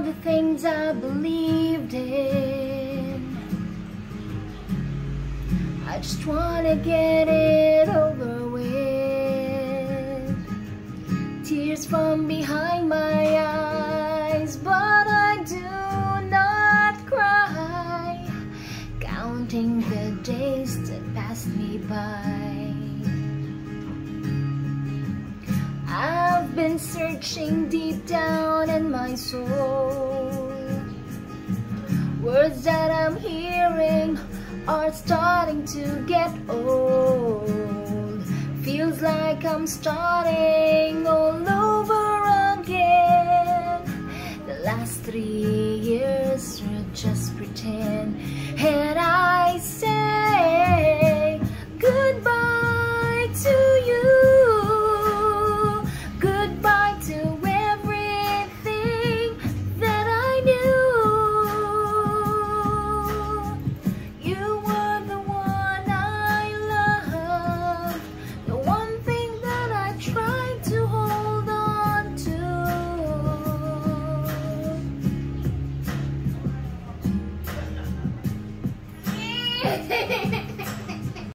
the things I believed in. I just wanna get it over with. Tears from behind my eyes, but I do not cry, counting the days that passed me by. I've been searching deep down in my soul. Words that I'm hearing are starting to get old. Feels like I'm starting all over again. The last 3 years were just pretend, and